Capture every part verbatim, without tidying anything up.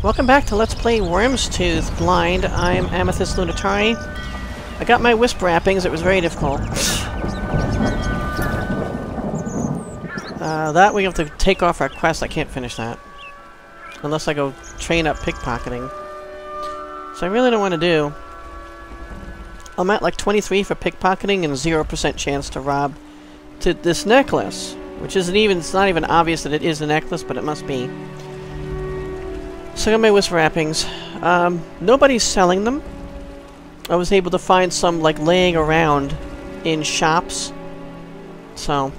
Welcome back to Let's Play Wyrmstooth Blind. I'm Amethyst Lunatari. I got my wisp wrappings. It was very difficult. uh, that we have to take off our quest. I can't finish that. Unless I go train up pickpocketing. So I really don't want to do. I'm at like twenty-three for pickpocketing and zero percent chance to rob to this necklace. Which isn't even, it's not even obvious that it is a necklace, but it must be. So I got my wisp wrappings. Um, nobody's selling them. I was able to find some, like, laying around in shops. So.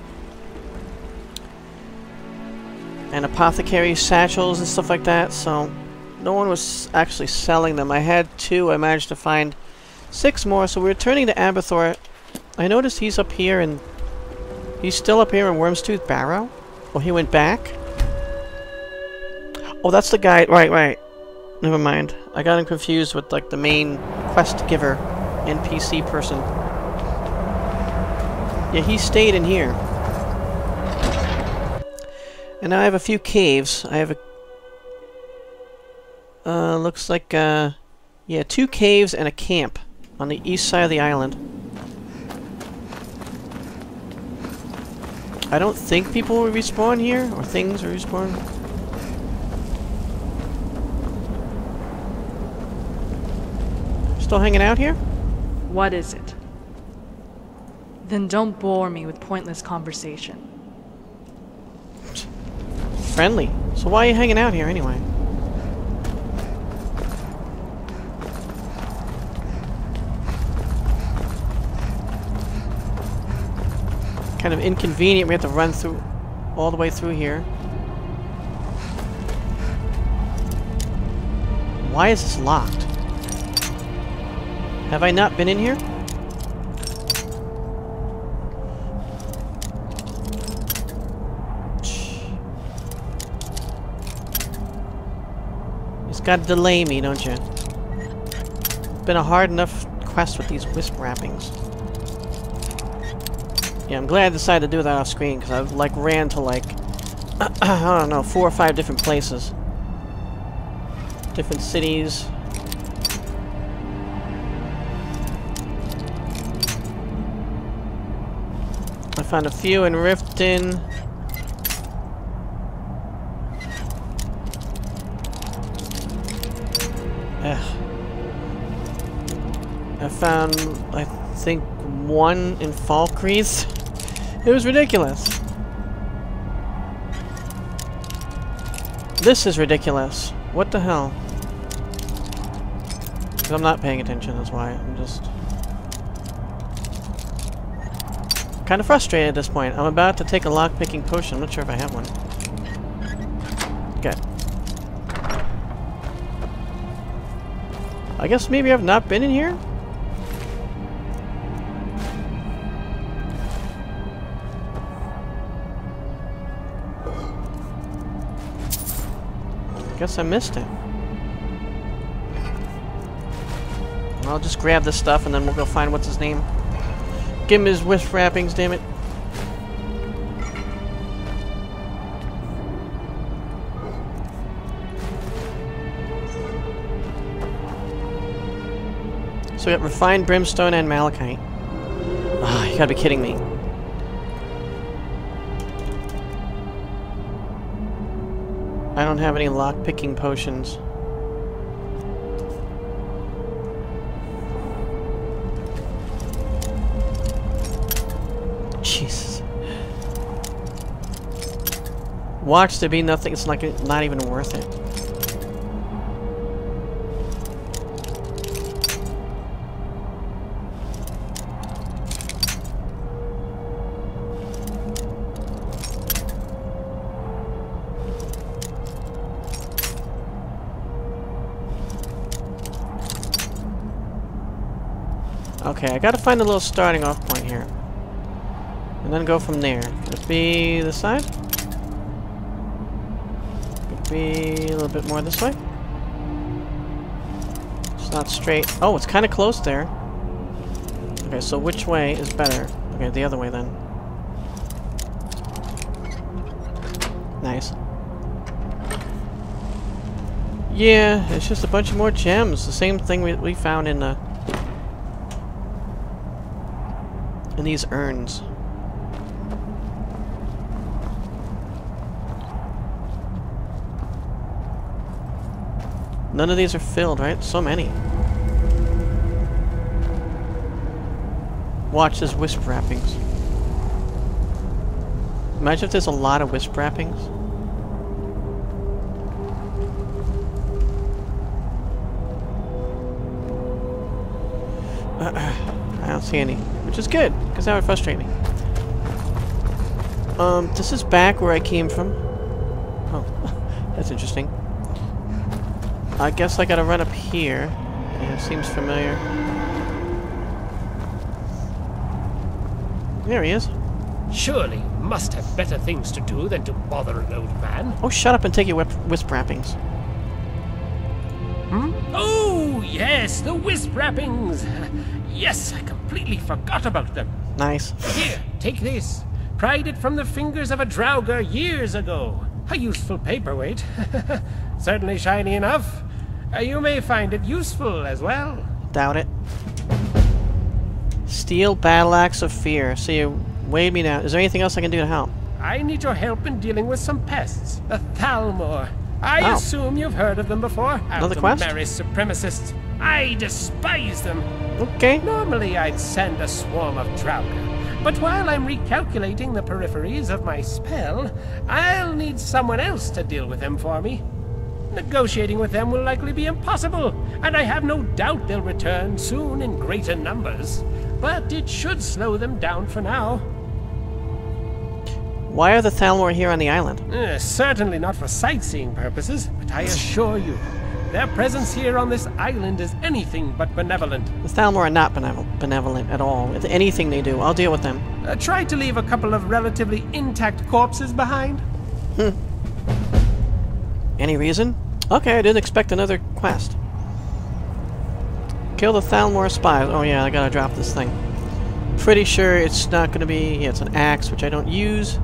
And apothecary satchels and stuff like that, so no one was actually selling them. I had two, I managed to find six more, so we're returning to Alberthor. I noticed he's up here, and he's still up here in Wyrmstooth Barrow? Oh, he went back? Oh, that's the guy. Right, right. Never mind. I got him confused with, like, the main quest giver N P C person. Yeah, he stayed in here. And now I have a few caves. I have a... Uh, looks like, uh... yeah, two caves and a camp on the east side of the island. I don't think people will respawn here, or things will respawn. Still hanging out here? What is it? Then don't bore me with pointless conversation. Friendly. So why are you hanging out here anyway? Kind of inconvenient. We have to run through all the way through here. Why is this locked? Have I not been in here? You've got to delay me, don't you? It's been a hard enough quest with these wisp wrappings. Yeah, I'm glad I decided to do that off screen, because I like ran to like I don't know, four or five different places. Different cities. I found a few in Riften. Ugh. I found, I think, one in Falkreath. It was ridiculous. This is ridiculous. What the hell? 'Cause I'm not paying attention, that's why. I'm just... kind of frustrated at this point. I'm about to take a lock-picking potion. I'm not sure if I have one. Okay. I guess maybe I've not been in here? Guess I missed it. I'll just grab this stuff and then we'll go find what's his name. Give him his wisp wrappings, damn it. So we got refined brimstone and malachite. Ah, you gotta be kidding me. I don't have any lock-picking potions. Jesus. Watch there be nothing. It's like not even worth it. Okay, I gotta find a little starting off point here. And then go from there. Could it be this side? Could it be a little bit more this way? It's not straight. Oh, it's kind of close there. Okay, so which way is better? Okay, the other way then. Nice. Yeah, it's just a bunch of more gems. The same thing we, we found in the... in these urns. None of these are filled, right? So many. Watch, there's wisp wrappings. Imagine if there's a lot of wisp wrappings. Uh, I don't see any, which is good, because that would frustrate me. Um, this is back where I came from. Oh, that's interesting. I guess I gotta run up here. Yeah, it seems familiar. There he is. Surely you must have better things to do than to bother an old man. Oh, shut up and take your whip wisp wrappings. Hmm? Oh, yes, the wisp wrappings. Yes, I completely forgot about them. Nice. Here, take this. Pried it from the fingers of a Draugr years ago. A useful paperweight. Certainly shiny enough. Uh, you may find it useful as well. Doubt it. Steel battle axe of fear. So you weighed me down. Is there anything else I can do to help? I need your help in dealing with some pests. The Thalmor. I Oh. assume you've heard of them before. Another quest? Merry supremacists. I despise them. Okay. Normally I'd send a swarm of Draugr, but while I'm recalculating the peripheries of my spell, I'll need someone else to deal with them for me. Negotiating with them will likely be impossible, and I have no doubt they'll return soon in greater numbers. But it should slow them down for now. Why are the Thalmor here on the island? Uh, certainly not for sightseeing purposes, but I assure you, their presence here on this island is anything but benevolent. The Thalmor are not benevol benevolent at all. With anything they do, I'll deal with them. Uh, try to leave a couple of relatively intact corpses behind. Hmm. Any reason? Okay, I didn't expect another quest. Kill the Thalmor spies. Oh yeah, I gotta drop this thing. Pretty sure it's not gonna be... Yeah, it's an axe, which I don't use.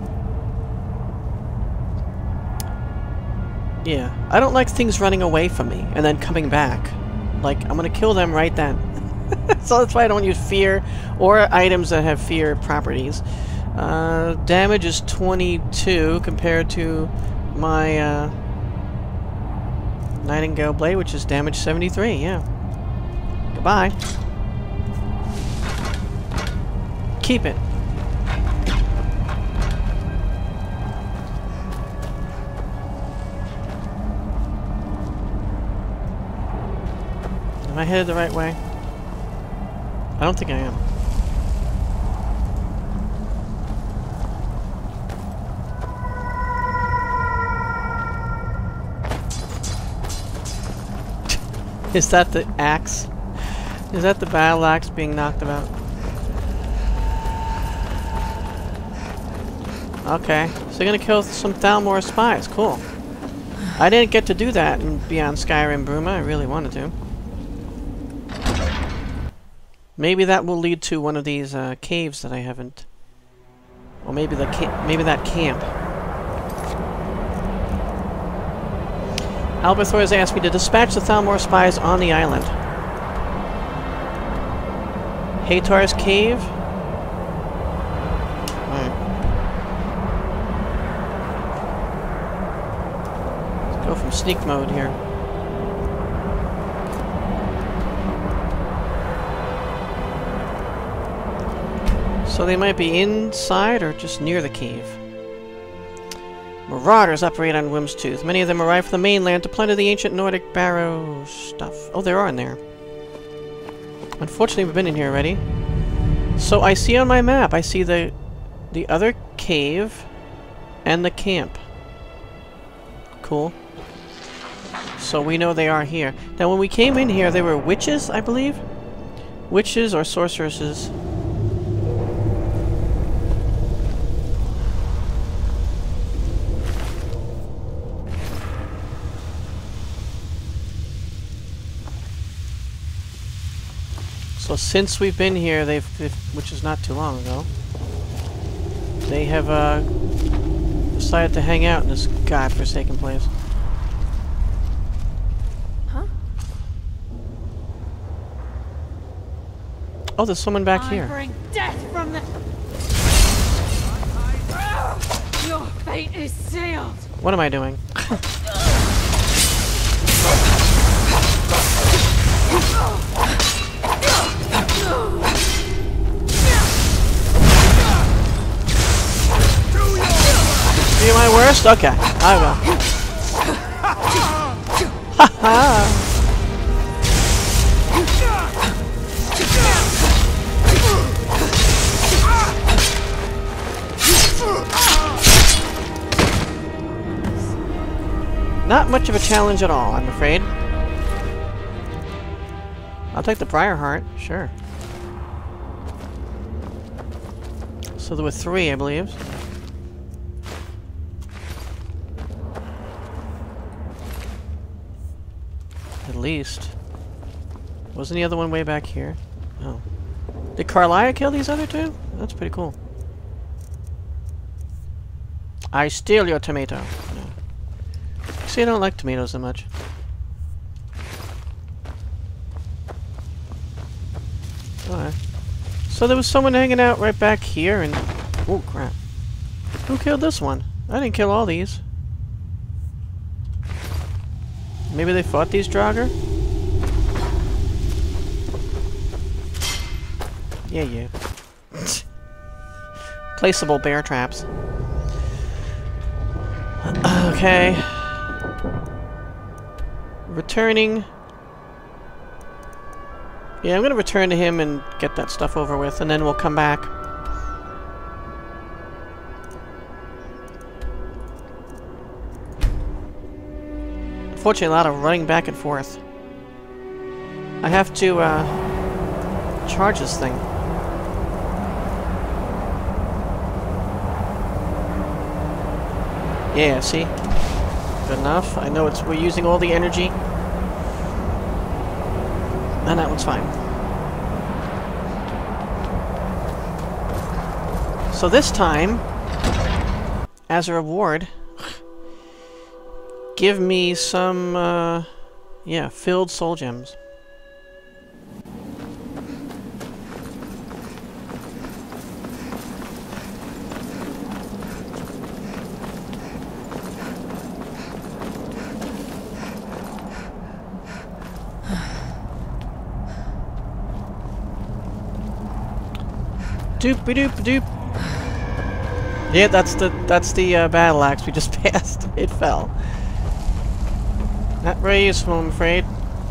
Yeah, I don't like things running away from me and then coming back. Like, I'm gonna kill them right then. So that's why I don't use fear or items that have fear properties. Uh, damage is twenty-two compared to my uh, Nightingale Blade, which is damage seventy-three, yeah. Goodbye. Keep it. Am I headed the right way? I don't think I am. Is that the axe? Is that the battle axe being knocked about? Okay, so you're gonna kill some Thalmor spies. Cool. I didn't get to do that in Beyond Skyrim, Bruma. I really wanted to. Maybe that will lead to one of these uh, caves that I haven't. Or maybe the ca maybe that camp. Alberthor has asked me to dispatch the Thalmor spies on the island. Hatar's cave. Alright. Let's go from sneak mode here. So they might be inside or just near the cave. Marauders operate on Wyrmstooth. Many of them arrive from the mainland to plunder the ancient Nordic barrow stuff. Oh, there are in there. Unfortunately, we've been in here already. So I see on my map, I see the the other cave and the camp. Cool. So we know they are here. Now, when we came in here, there were witches, I believe? Witches or sorceresses. So since we've been here, they've, they've, which is not too long ago, they have uh, decided to hang out in this godforsaken place. Oh, there's someone back I here. bring death from the... Your fate is sealed. What am I doing? Be my worst? Okay, I will. Ha ha! Not much of a challenge at all, I'm afraid. I'll take the Briar Heart, sure. So there were three, I believe. At least. Wasn't the other one way back here? Oh. Did Carlia kill these other two? That's pretty cool. I steal your tomato. No. See, I don't like tomatoes so much. Alright. So there was someone hanging out right back here and... Oh, crap. Who killed this one? I didn't kill all these. Maybe they fought these Draugr? Yeah, yeah. Placeable bear traps. Okay. Returning. Yeah, I'm gonna return to him and get that stuff over with, and then we'll come back. Unfortunately, a lot of running back and forth. I have to, uh, charge this thing. Yeah, see? Good enough. I know it's we're using all the energy. And that one's fine. So this time, as a reward, give me some, uh, yeah, filled soul gems. Doop doop doop. Yeah, that's the that's the uh, battle axe we just passed. It fell. Not very useful, I'm afraid.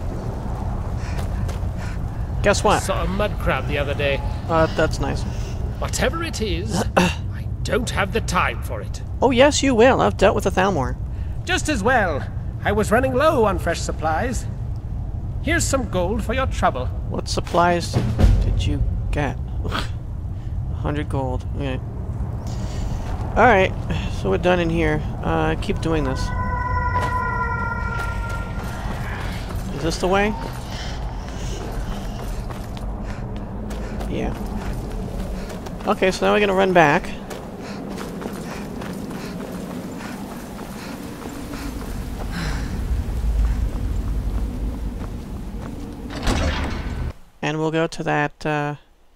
Guess what? Saw a mud crab the other day. Uh, that's nice. Whatever it is, I don't have the time for it. Oh yes, you will. I've dealt with the Thalmor. Just as well. I was running low on fresh supplies. Here's some gold for your trouble. What supplies did you get? A hundred gold. Okay. Alright, so we're done in here. Uh, keep doing this. Is this the way? Yeah. Okay, so now we're gonna run back. And we'll go to that, uh...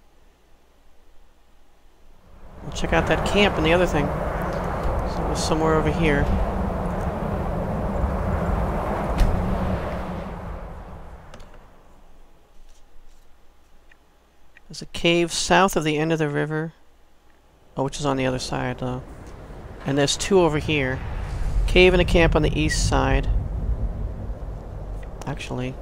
we'll check out that camp and the other thing. So it's somewhere over here. There's a cave south of the end of the river. Oh, which is on the other side, though. And there's two over here. Cave and a camp on the east side. Actually...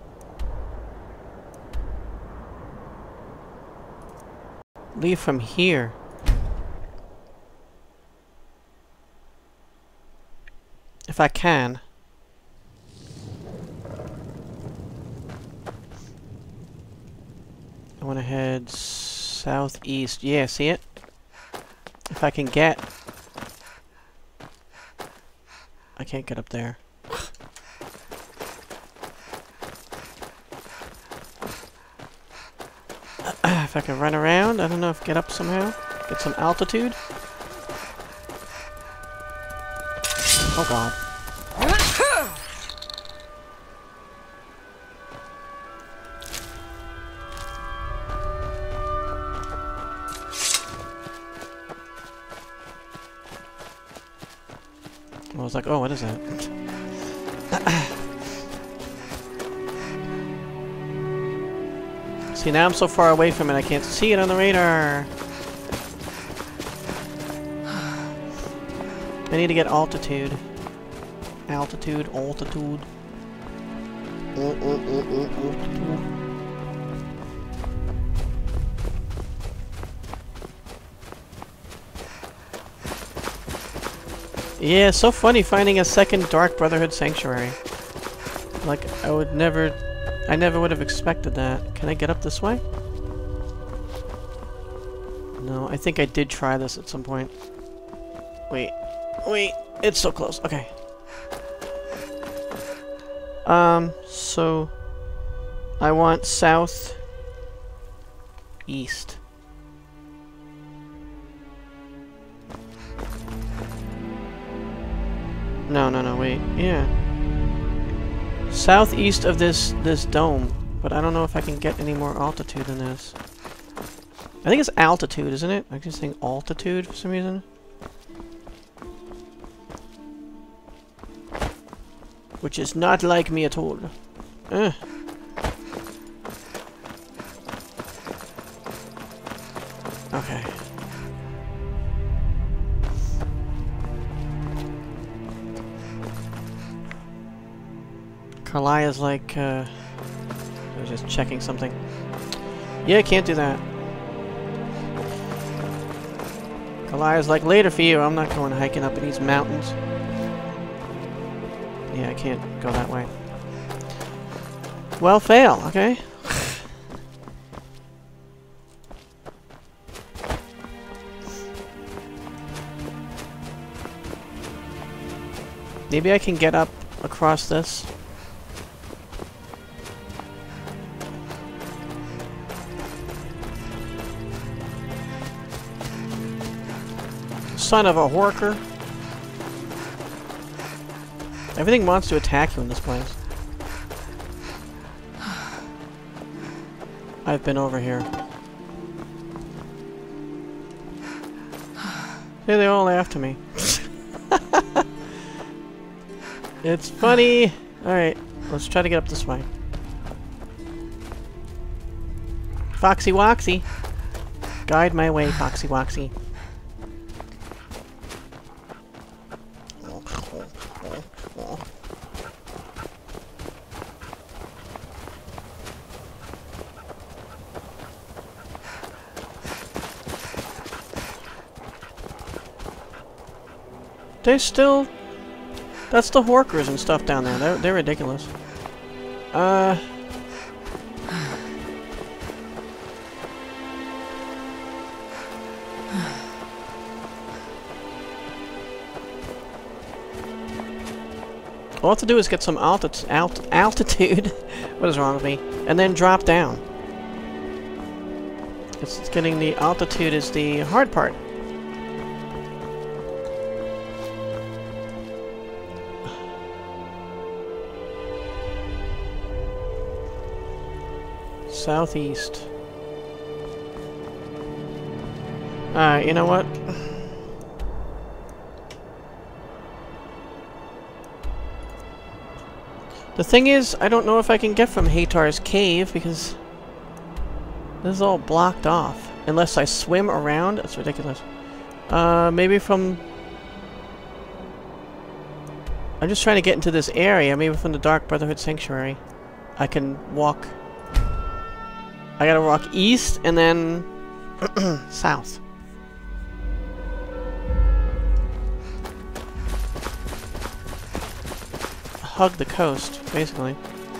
leave from here. If I can. I want to head southeast. Yeah, see it? If I can get... I can't get up there. If I can run around, I don't know if get up somehow. Get some altitude. Oh god. I was like, oh, what is that? See, now I'm so far away from it, I can't see it on the radar. I need to get altitude. Altitude, altitude. Mm, mm, mm, mm, altitude. Yeah, it's so funny finding a second Dark Brotherhood sanctuary. Like, I would never... I never would have expected that. Can I get up this way? No, I think I did try this at some point. Wait. Wait. It's so close. Okay. Um, so... I want south... east. No, no, no, wait. Yeah. Southeast of this this dome, but I don't know if I can get any more altitude than this. I think it's altitude, isn't it? I'm just saying altitude for some reason. Which is not like me at all. Ugh. Okay. Karlia's like, uh... I was just checking something. Yeah, can't do that. Karlia's like, later for you, I'm not going hiking up in these mountains. Yeah, I can't go that way. Well, fail, okay? Maybe I can get up across this. Son of a horker. Everything wants to attack you in this place. I've been over here. Hey, they all after me. It's funny. Alright, let's try to get up this way. Foxy Woxy. Guide my way, Foxy Woxy. They still... That's the Horkers and stuff down there. They're, they're ridiculous. Uh... All I have to do is get some alti alt altitude. What is wrong with me? And then drop down. It's, it's getting the altitude is the hard part. Southeast. Alright, you know what? The thing is, I don't know if I can get from Hatar's cave because this is all blocked off. Unless I swim around. That's ridiculous. Uh, maybe from... I'm just trying to get into this area. Maybe from the Dark Brotherhood Sanctuary. I can walk... I gotta walk east and then south. Hug the coast, basically.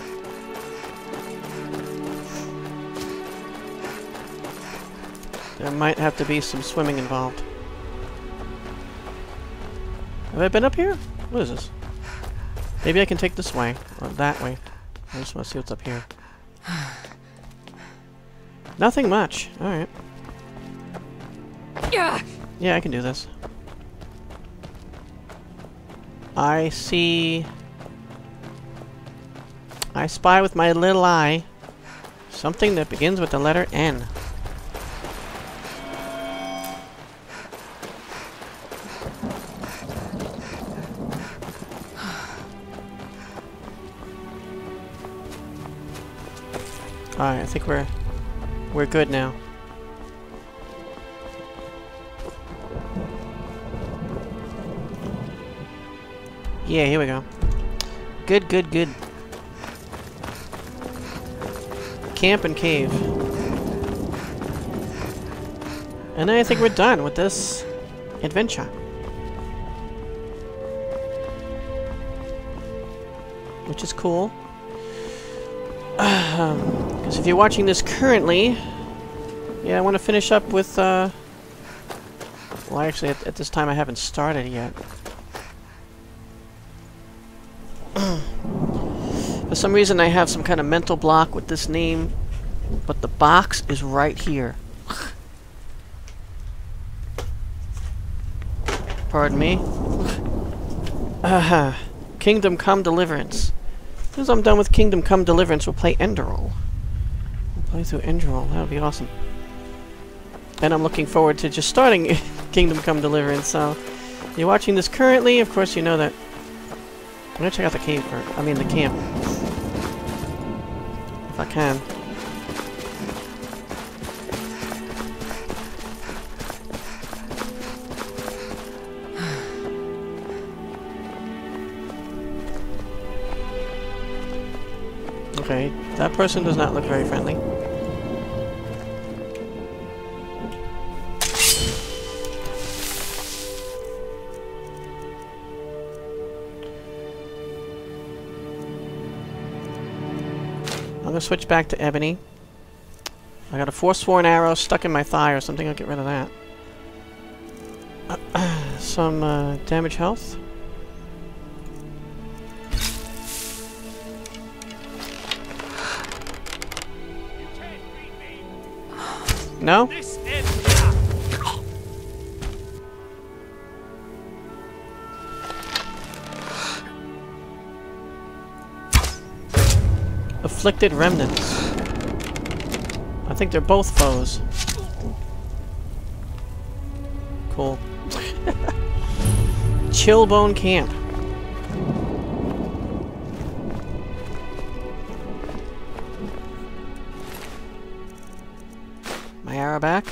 There might have to be some swimming involved. Have I been up here? What is this? Maybe I can take this way, or that way. I just want to see what's up here. Nothing much. Alright. Yeah. Yeah, I can do this. I see... I spy with my little eye something that begins with the letter N. Alright, I think we're we're good now. Yeah, here we go. Good, good, good. Camp and cave. And then I think we're done with this adventure. Which is cool. Because if you're watching this currently, yeah, I want to finish up with, uh... well, actually, at, at this time I haven't started yet. For some reason I have some kind of mental block with this name, but the box is right here. Pardon me. Uh, Kingdom Come Deliverance. As soon as I'm done with Kingdom Come Deliverance, we'll play Enderroll. We'll play through Enderroll. That would be awesome. And I'm looking forward to just starting Kingdom Come Deliverance. So, if you're watching this currently, of course you know that. I'm gonna check out the cave, or, I mean the camp. If I can. Okay, that person does not look very friendly. I'm gonna switch back to ebony. I got a forsworn arrow stuck in my thigh or something. I'll get rid of that. Uh, some uh, damage health. No? Afflicted remnants. I think they're both foes. Cool. Chillbone camp. My arrow back.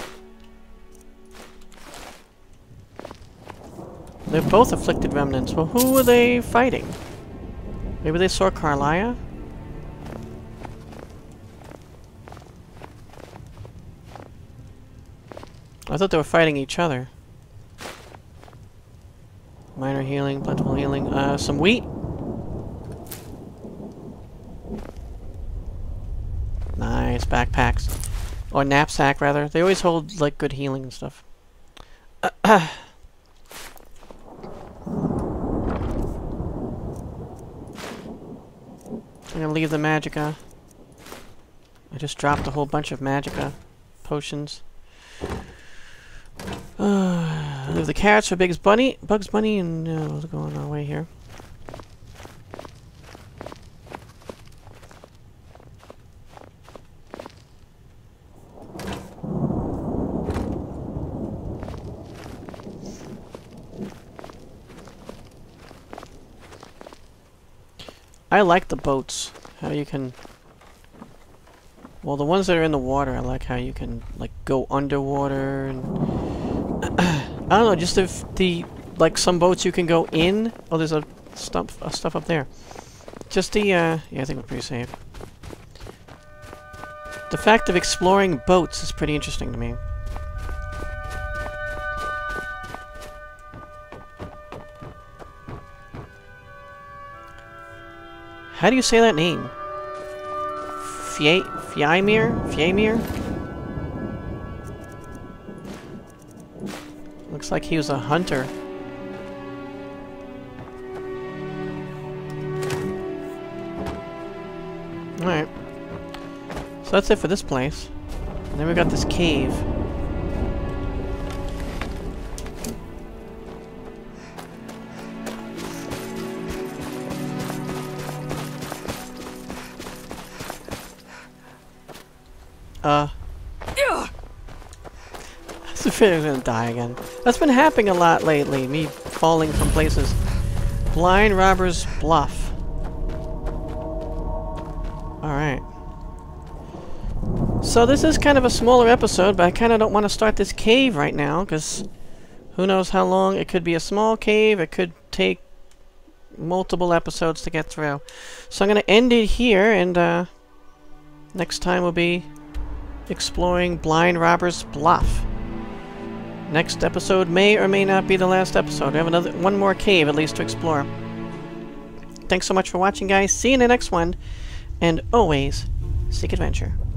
They're both afflicted remnants. Well, who were they fighting? Maybe they saw Carlia? I thought they were fighting each other. Minor healing, plentiful healing. Uh, some wheat. Nice backpacks. Or knapsack, rather. They always hold, like, good healing and stuff. I'm gonna leave the magicka. I just dropped a whole bunch of magicka potions. Uh, leave the carrots for Bugs Bunny, Bugs Bunny, and uh, we'll go on our way here. I like the boats. How you can... Well, the ones that are in the water, I like how you can, like, go underwater and... I don't know, just if the... Like, some boats you can go in... Oh, there's a stuff, a stuff up there. Just the, uh... Yeah, I think we're pretty safe. The fact of exploring boats is pretty interesting to me. How do you say that name? Fie... Fiemir? Fiemir? Looks like he was a hunter. Alright. So that's it for this place. And then we got this cave. Uh. I feel I'm gonna die again. That's been happening a lot lately, me falling from places. Blind Robber's Bluff. Alright. So this is kind of a smaller episode, but I kind of don't want to start this cave right now, because who knows how long. It could be a small cave, it could take multiple episodes to get through. So I'm going to end it here, and uh, next time we'll be exploring Blind Robber's Bluff. Next episode may or may not be the last episode. We have another one more cave at least to explore. Thanks so much for watching, guys. See you in the next one, and always seek adventure.